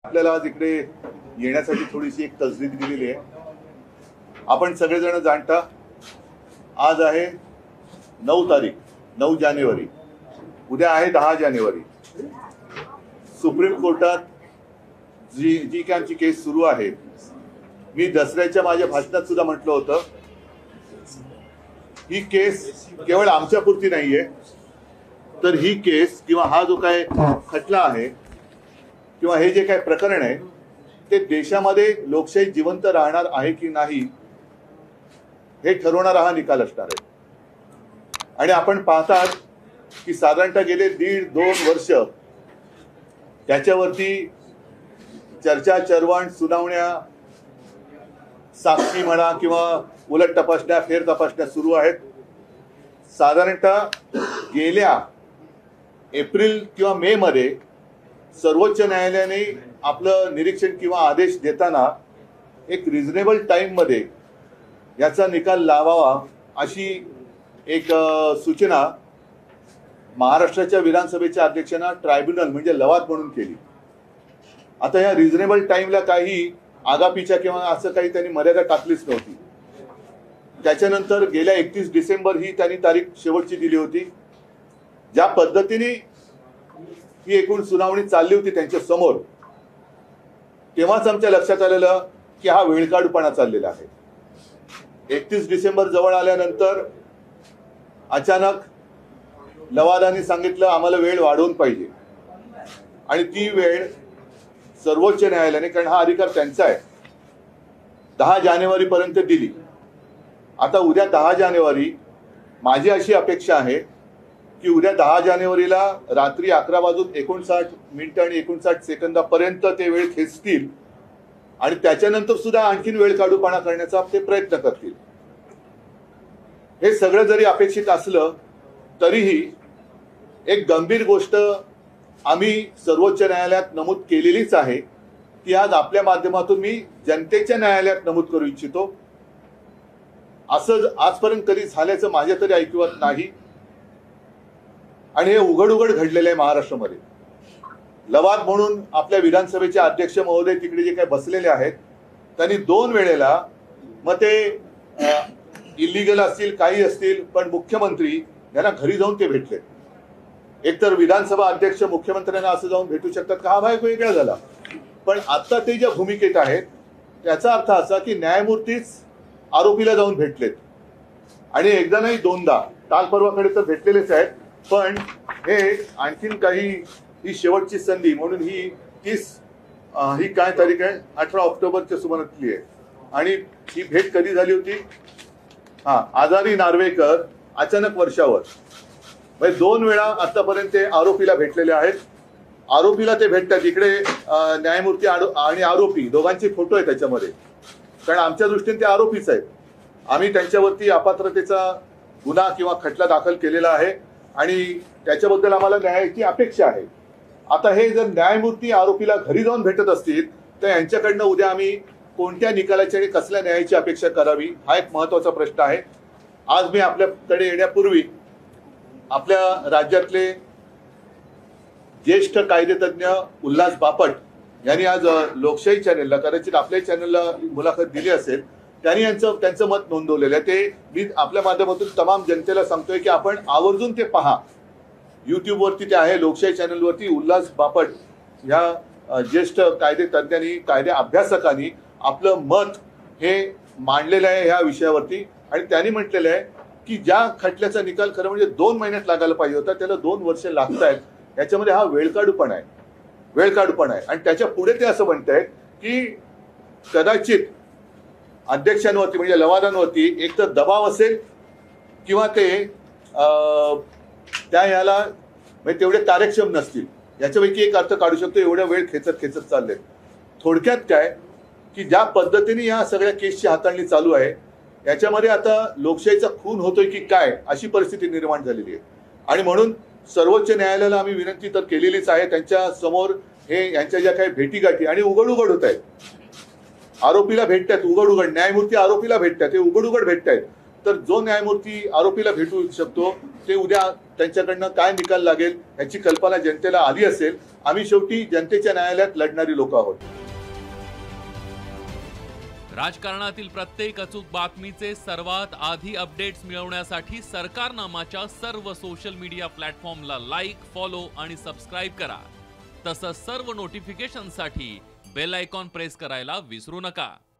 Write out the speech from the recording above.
आपल्याला आज इकडे येण्यासाठी थोडीशी एक तसदीद दिलेली आहे. आपण सगळेजण जाणता आज आहे 9 तारीख, 9 जानेवारी. उद्या आहे 10 जानेवारी. सुप्रीम कोर्टात जी काय आमची केस सुरू आहे, मी दसऱ्याच्या माझ्या भाषणात सुद्धा म्हटलं होतं, ही केस केवळ आमच्यापुरती नाहीये, तर ही केस किंवा हा जो काय खटला आहे किंवा हे जे काय प्रकरण आहे ते देशामध्ये लोकशाही जिवंत राहणार आहे की नाही हे ठरवणारा हा निकाल असणार आहे. आणि आपण पाहतात की साधारणतः गेले 1.5-2 वर्ष त्याच्यावरती चर्चा, चरवण, सुनावण्या, साक्षी म्हणा किंवा उलट तपासण्या, फेर तपासण्या सुरू आहेत. साधारणतः गेल्या एप्रिल किंवा मे मध्ये सर्वोच्च न्यायालयाने आपलं निरीक्षण किंवा आदेश देताना एक रिझनेबल टाइम मध्ये याचा निकाल लावावा अशी एक सूचना महाराष्ट्राच्या विधानसभेच्या अध्यक्षांना ट्रायब्युनल म्हणजे लवाद म्हणून केली. आता या रिझनेबल टाइमला काही आगापीच्या किंवा असं काही त्यांनी मर्यादा टाकलीच नव्हती. त्याच्यानंतर गेल्या 31 डिसेंबर ही त्यांनी तारीख शेवटची दिली होती. ज्या पद्धतीने ही एकूण सुनावणी चालली होती त्यांच्या समोर, तेव्हाच आमच्या लक्षात आलेलं की हा वेळकाढूपणा चाललेला आहे. 31 डिसेंबर जवळ आल्यानंतर अचानक लवादाने सांगितलं आम्हाला वेळ वाढवून पाहिजे, आणि ती वेळ सर्वोच्च न्यायालयाने, कारण हा अधिकार त्यांचा आहे, 10 जानेवारी पर्यंत दिली. आता उद्या 10 जानेवारी, माझी अशी अपेक्षा आहे की उद्या 10 जानेवारीला रात्री 11:59 आणि 59 सेकंदापर्यंत ते वेळ खेचतील आणि त्याच्यानंतर सुद्धा आणखीन वेळ काढूपणा करण्याचा ते प्रयत्न करतील. हे सगळं जरी अपेक्षित असलं तरीही एक गंभीर गोष्ट आम्ही सर्वोच्च न्यायालयात नमूद केलेलीच आहे, ती आज आपल्या माध्यमातून मी जनतेच्या न्यायालयात नमूद करू इच्छितो. असं आजपर्यंत कधी झाल्याचं माझ्या तरी ऐकिवात नाही, आणि हे उघड उघड घडलेलं आहे महाराष्ट्रामध्ये. लवाद म्हणून आपल्या विधानसभेचे अध्यक्ष महोदय तिकडे जे काही बसलेले आहेत त्यांनी 2 वेळेला, मग ते इलिगल असतील काही असतील, पण मुख्यमंत्री यांना घरी जाऊन ते भेटले. एकतर विधानसभा अध्यक्ष मुख्यमंत्र्यांना असं जाऊन भेटू शकतात का, हा भाग वेगळा झाला. पण आता ते ज्या भूमिकेत आहेत त्याचा अर्थ असा की न्यायमूर्तीच आरोपीला जाऊन भेटलेत, आणि एकदा नाही 2दा, काल परवाकडे तर भेटलेलेच आहेत. पण हे आणखीन काही, ही शेवटची संधी म्हणून ही ही काय तारीख आहे, 18 ऑक्टोबरच्या सुमारातली आहे. आणि ही भेट कधी झाली होती, आजारी नार्वेकर अचानक वर्षावर, म्हणजे 2 वेळा आतापर्यंत ते आरोपीला भेटलेले आहेत. आरोपीला ते भेटतात इकडे, न्यायमूर्ती आणि आरोपी दोघांचे फोटो आहेत त्याच्यामध्ये, कारण आमच्या दृष्टीने ते आरोपीच आहेत. आम्ही त्यांच्यावरती अपात्रतेचा गुन्हा किंवा खटला दाखल केलेला आहे आणि त्याच्याबद्दल आम्हाला न्यायाची अपेक्षा आहे. आता हे जर न्यायमूर्ती आरोपीला घरी जाऊन भेटत असतील तर यांच्याकडनं उद्या आम्ही कोणत्या निकालाची आणि कसल्या न्यायाची अपेक्षा करावी, हा एक महत्वाचा प्रश्न आहे. आज मी आपल्याकडे येण्यापूर्वी आपल्या राज्यातले ज्येष्ठ कायदेतज्ञ उल्हास बापट यांनी आज लोकशाही चॅनेलला, कदाचित आपल्या चॅनलला मुलाखत दिली असेल, त्यांनी त्यांचं मत नोंदवलेलं आहे. ते मी आपल्या माध्यमातून तमाम जनतेला सांगतोय की आपण आवर्जून ते पहा. युट्यूबवरती ते आहे, लोकशाही चॅनलवरती उल्हास बापट ह्या ज्येष्ठ कायदे तज्ञांनी, कायदे अभ्यासकांनी आपलं मत हे मांडलेलं आहे ह्या विषयावरती. आणि त्यांनी म्हटलेलं आहे की ज्या खटल्याचा निकाल खरं म्हणजे 2 महिन्यात लागायला पाहिजे होता त्याला 2 वर्ष लागत आहेत. याच्यामध्ये हा वेळकाढूपणा आहे. आणि त्याच्या पुढे ते असं म्हणतायत की कदाचित अध्यक्षांवरती म्हणजे लवादांवरती एक तर दबाव असेल किंवा ते त्या याला म्हणजे तेवढे कार्यक्षम नसतील. याच्यापैकी एक अर्थ काढू शकतो, एवढ्या वेळ खेचत चाललेत. थोडक्यात काय की ज्या पद्धतीने या सगळ्या केसची हाताळणी चालू आहे याच्यामध्ये आता लोकशाहीचा खून होतोय की काय अशी परिस्थिती निर्माण झालेली आहे. आणि म्हणून सर्वोच्च न्यायालयाला आम्ही विनंती तर केलेलीच आहे, त्यांच्या समोर हे यांच्या ज्या काही भेटीगाठी आणि उघड होत आहेत, आरोपीला भेटतात उघड, न्यायमूर्ती आरोपीला भेटतात, हे उघड भेटत आहेत, तर जो न्यायमूर्ती आरोपीला भेटू शकतो ते उद्या त्यांच्याकडनं काय निकाल लागेल याची कल्पना जनतेला आली असेल. आम्ही शेवटी जनतेच्या न्यायालयात लढणारी लोक आहोत. राजकारणातील प्रत्येक अचूक बातमीचे सर्वात आधी अपडेट्स मिळवण्यासाठी सरकारनामाच्या सर्व सोशल मीडिया प्लॅटफॉर्मला लाईक, फॉलो आणि सबस्क्राईब करा. तसंच सर्व नोटिफिकेशनसाठी बेल आयकॉन प्रेस करायला विसरू नका.